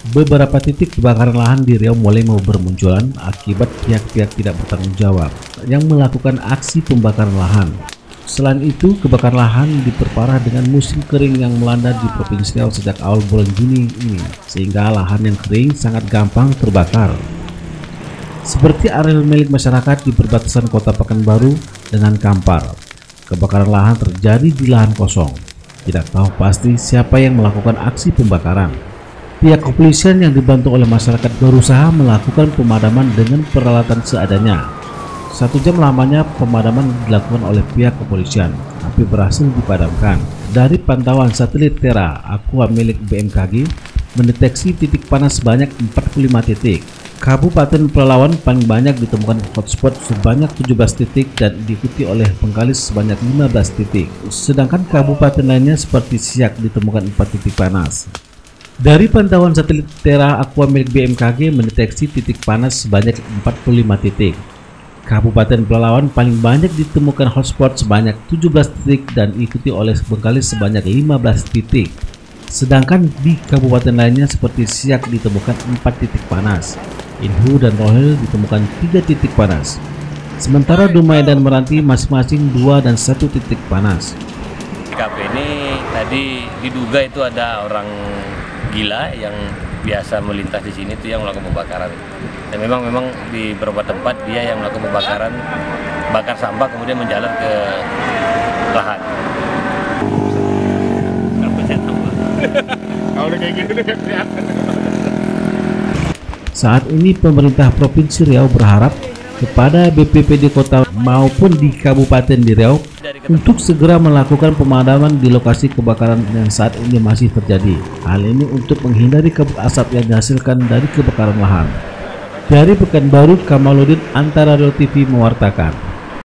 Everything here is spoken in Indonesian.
Beberapa titik kebakaran lahan di Riau mulai mau bermunculan akibat pihak-pihak tidak bertanggung jawab yang melakukan aksi pembakaran lahan. Selain itu, kebakaran lahan diperparah dengan musim kering yang melanda di Provinsi Riau sejak awal bulan Juni ini, sehingga lahan yang kering sangat gampang terbakar. Seperti areal milik masyarakat di perbatasan Kota Pekanbaru dengan Kampar, kebakaran lahan terjadi di lahan kosong. Tidak tahu pasti siapa yang melakukan aksi pembakaran. Pihak kepolisian yang dibantu oleh masyarakat berusaha melakukan pemadaman dengan peralatan seadanya. 1 jam lamanya pemadaman dilakukan oleh pihak kepolisian, tapi berhasil dipadamkan. Dari pantauan satelit Terra Aqua milik BMKG, mendeteksi titik panas sebanyak 45 titik. Kabupaten Pelalawan paling banyak ditemukan hotspot sebanyak 17 titik dan diikuti oleh Bengkalis sebanyak 15 titik. Sedangkan kabupaten lainnya seperti Siak ditemukan 4 titik panas. Dari pantauan satelit Terra Aqua milik BMKG mendeteksi titik panas sebanyak 45 titik. Kabupaten Pelalawan paling banyak ditemukan hotspot sebanyak 17 titik dan diikuti oleh Bengkalis sebanyak 15 titik. Sedangkan di kabupaten lainnya seperti Siak ditemukan 4 titik panas. Inhu dan Rohel ditemukan 3 titik panas. Sementara Dumai dan Meranti masing-masing 2 dan 1 titik panas. TKP ini tadi diduga itu ada orang gila yang biasa melintas di sini itu yang melakukan pembakaran. Dan memang di beberapa tempat dia yang melakukan pembakaran, bakar sampah kemudian menjalar ke lahan. Saat ini pemerintah Provinsi Riau berharap kepada BPBD Kota maupun di Kabupaten di Riau untuk segera melakukan pemadaman di lokasi kebakaran yang saat ini masih terjadi. Hal ini untuk menghindari kabut asap yang dihasilkan dari kebakaran lahan. Dari Pekanbaru, Kamaluddin, Antara Riau TV mewartakan.